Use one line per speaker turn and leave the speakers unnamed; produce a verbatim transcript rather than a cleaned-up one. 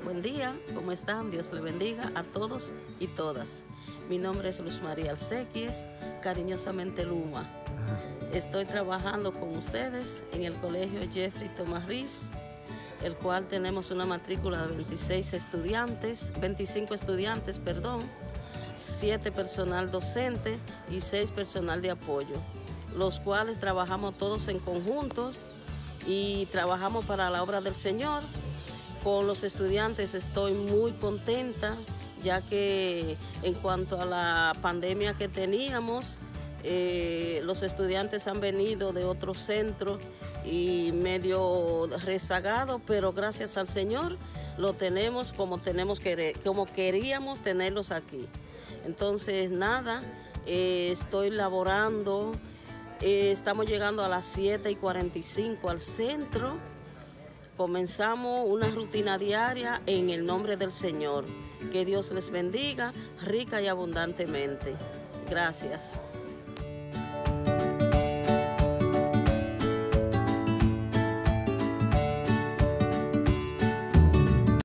Buen día, ¿cómo están? Dios le bendiga a todos y todas. Mi nombre es Luz María Alcequies, cariñosamente Luma. Estoy trabajando con ustedes en el Colegio Jeffrey Thomas Reese, el cual tenemos una matrícula de veintiséis estudiantes, veinticinco estudiantes, perdón, siete personal docente y seis personal de apoyo, los cuales trabajamos todos en conjuntos y trabajamos para la obra del Señor. Con los estudiantes estoy muy contenta, ya que en cuanto a la pandemia que teníamos, eh, los estudiantes han venido de otros centros y medio rezagados, pero gracias al Señor lo tenemos como, tenemos que, como queríamos tenerlos aquí. Entonces, nada, eh, estoy laborando, eh, estamos llegando a las siete y cuarenta y cinco al centro. Comenzamos una rutina diaria en el nombre del Señor. Que Dios les bendiga rica y abundantemente. Gracias.